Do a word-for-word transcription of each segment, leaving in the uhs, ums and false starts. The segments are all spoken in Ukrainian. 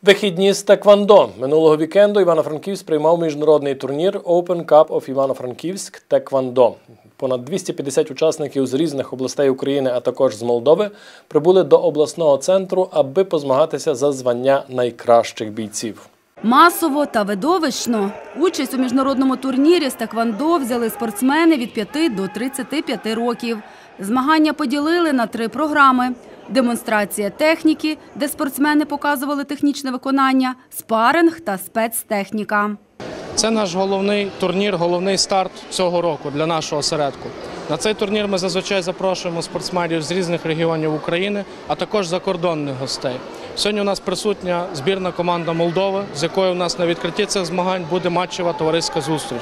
Вихідні з Теквондо. Минулого вікенду Івано-Франківськ приймав міжнародний турнір Open Cup of Івано-Франківськ Теквондо. Понад двісті п'ятдесят учасників з різних областей України, а також з Молдови, прибули до обласного центру, аби позмагатися за звання найкращих бійців. Масово та видовищно. Участь у міжнародному турнірі з Теквондо взяли спортсмени від п'яти до тридцяти п'яти років. Змагання поділили на три програми. Демонстрація техніки, де спортсмени показували технічне виконання, спаринг та спецтехніка. Це наш головний турнір, головний старт цього року для нашого осередку. На цей турнір ми зазвичай запрошуємо спортсменів з різних регіонів України, а також закордонних гостей. Сьогодні у нас присутня збірна команда Молдови, з якою у нас на відкритті цих змагань буде матчева товариська зустріч.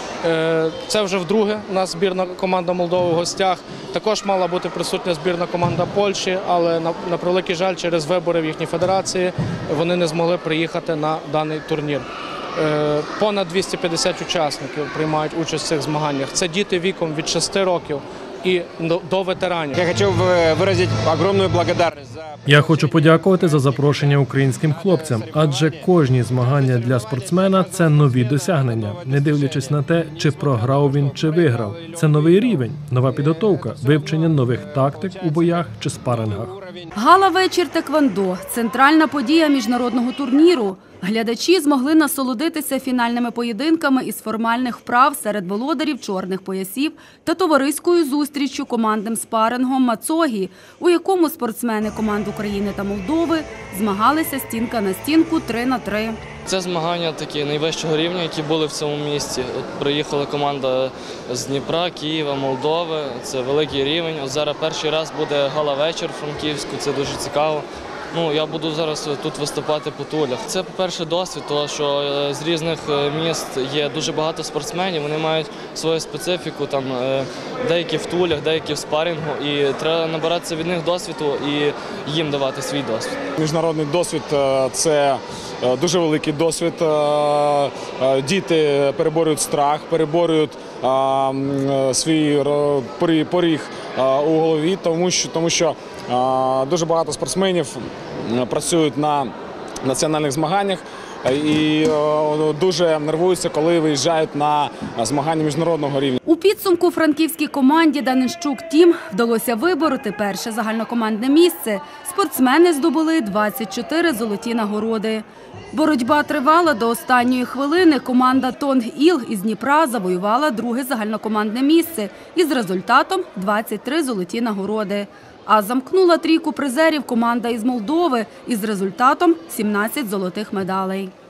Це вже вдруге у нас збірна команда Молдови в гостях. Також мала бути присутня збірна команда Польщі, але, на превеликий жаль, через вибори в їхній федерації вони не змогли приїхати на даний турнір. Понад двісті п'ятдесят учасників приймають участь в цих змаганнях. Це діти віком від шести років і до ветеранів. Я хочу виразити огромну благодарність за... Я хочу подякувати за запрошення українським хлопцям, адже кожні змагання для спортсмена – це нові досягнення, не дивлячись на те, чи програв він, чи виграв. Це новий рівень, нова підготовка, вивчення нових тактик у боях чи спарингах. Гала-вечір Теквондо – центральна подія міжнародного турніру. Глядачі змогли насолодитися фінальними поєдинками із формальних вправ серед володарів чорних поясів та товариською зустріччю командним спарингом «Мацогі», у якому спортсмени команд України та Молдови змагалися стінка на стінку три на три. Це змагання такі найвищого рівня, які були в цьому місті. От приїхала команда з Дніпра, Києва, Молдови. Це великий рівень. От зараз перший раз буде гала-вечір в Франківську, це дуже цікаво. Ну, я буду зараз тут виступати по тулях. Це, по-перше, досвід, тому що з різних міст є дуже багато спортсменів, вони мають свою специфіку, там, деякі в тулях, деякі в спарінгу, і треба набиратися від них досвіду і їм давати свій досвід. Міжнародний досвід – це дуже великий досвід. Діти переборюють страх, переборюють свій поріг у голові, тому що, тому що дуже багато спортсменів працюють на національних змаганнях і дуже нервуються, коли виїжджають на змагання міжнародного рівня. У підсумку франківській команді «Данищук Тім» вдалося вибороти перше загальнокомандне місце. Спортсмени здобули двадцять чотири золоті нагороди. Боротьба тривала до останньої хвилини. Команда «Тонг-Ілг» із Дніпра завоювала друге загальнокомандне місце із результатом двадцять три золоті нагороди. А замкнула трійку призерів команда із Молдови із результатом сімнадцять золотих медалей.